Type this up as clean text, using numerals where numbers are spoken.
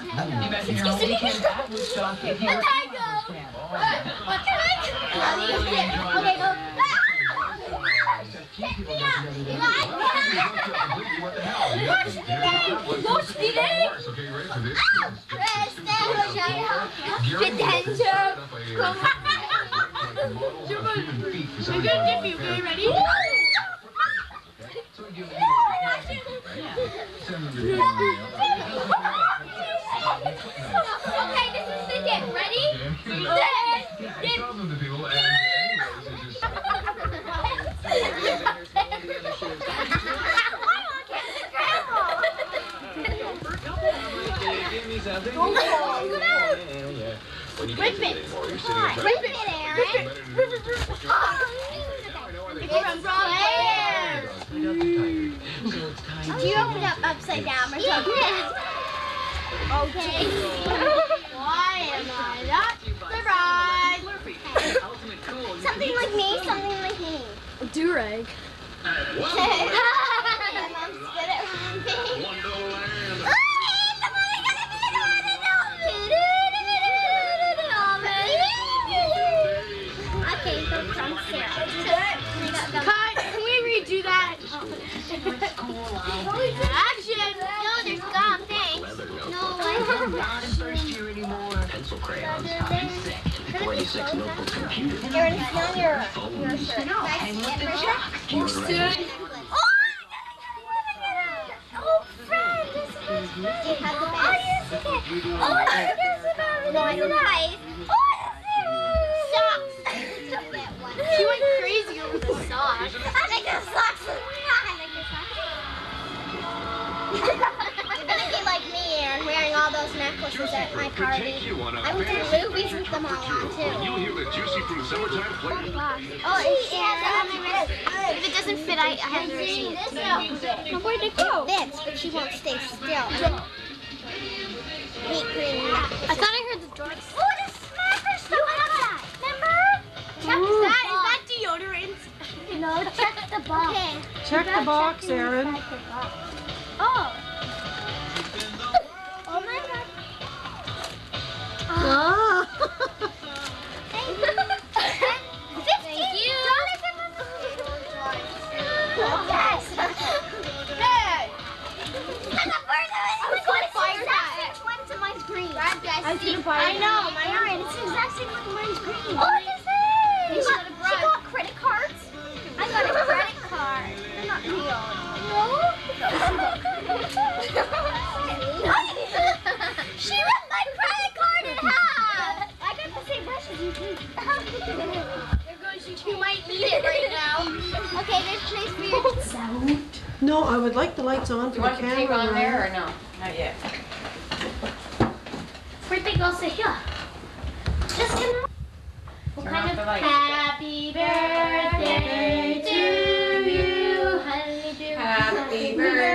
Imagine your whole weekend that was stuff if you were Can I go? Okay, go. Pick me up. Go speeding. Potential. We're gonna dip you. Okay, ready? Okay, this is the dip. Ready? Dip. Rip it, Aaron. Do you open up upside down or something? Okay. Why am I not surprised? Something like me, something like me. A do-rag. My mom spit it on me. Okay, so from Sarah. Cut! Can we redo that? Action! No, there's gum, thanks. No, I have Not in first year anymore. Pencil crayons, 46 notebook computers. Aaron, it's on your shirt. Hang with the jocks. Oh, friend, this is my friend. Do you have the bag? Oh, yes, okay. Oh, yes, no, I don't like. Oh, socks. She went crazy over the socks. I like the socks. I like the socks. You're gonna be like me, Aaron, wearing all those necklaces at my party. I went to the movies with them all on, too. You'll hear the Juicy Fruit summertime flavor. Oh, and she has it on my wrist. If it doesn't fit, I have the receipt. Where'd it go? It fits, but she won't stay still. Meat cream. I thought I heard the door. Oh, the smacker stuff. You have that. Remember? Is that deodorant? No, check the box. Okay. Check the box, Aaron. Oh. Oh my God. Oh. Thank you. 15 Yes. Hey. I'm a bird. It's going to fire that. Went to mine's green. I know. Mine are. It's the exact same like mine's green. Oh, what is this? She got credit cards. I got a credit card. They're not real. No. She ripped my credit card in half. I got the same brush as you do. There goes you two might need it right now. Okay, there's place for your No, I would like the lights on for the camera. Do you want the tape on there or no? Not yet. Where'd they go? Say here. Just come. What Turn kind off of the light. happy birthday to you, honey? Happy birthday